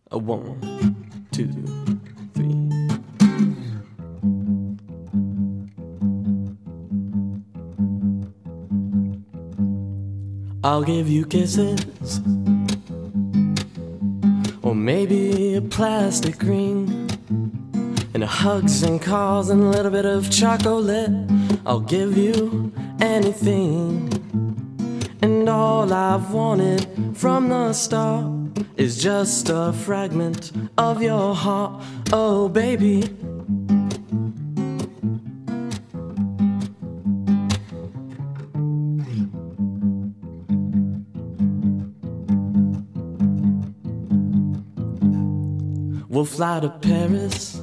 A 1, 2, 3. I'll give you kisses, or maybe a plastic ring, and hugs and calls and a little bit of chocolate. I'll give you anything, and all I've wanted from the start is just a fragment of your heart. Oh baby, we'll fly to Paris,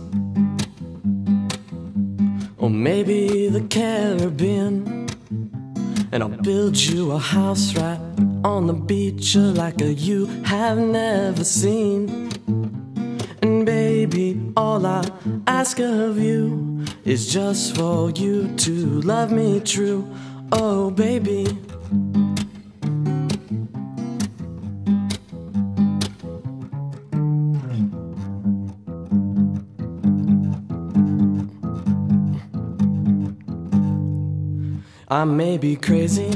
or maybe the Caribbean, and I'll build you a house right on the beach like you have never seen. And baby, all I ask of you is just for you to love me true. Oh baby, I may be crazy,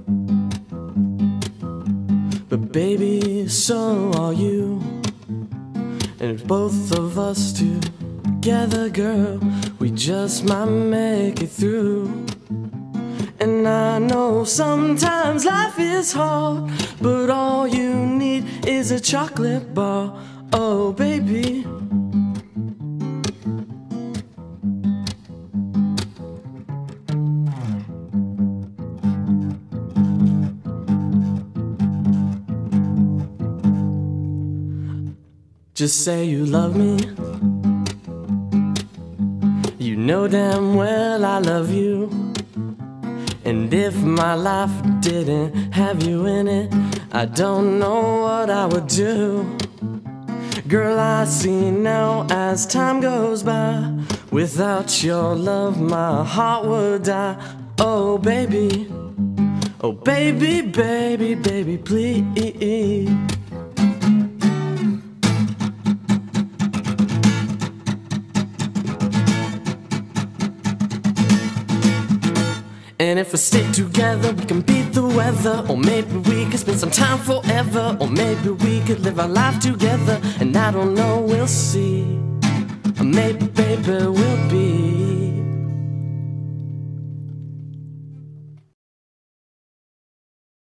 but baby, so are you. And if both of us together, girl, we just might make it through. And I know sometimes life is hard, but all you need is a chocolate bar. Oh baby, just say you love me. You know damn well I love you. And if my life didn't have you in it, I don't know what I would do. Girl, I see now as time goes by, without your love my heart would die. Oh baby, oh baby, baby, baby, please. And if we stick together, we can beat the weather. Or maybe we could spend some time forever. Or maybe we could live our life together. And I don't know, we'll see. Or maybe, baby, we'll be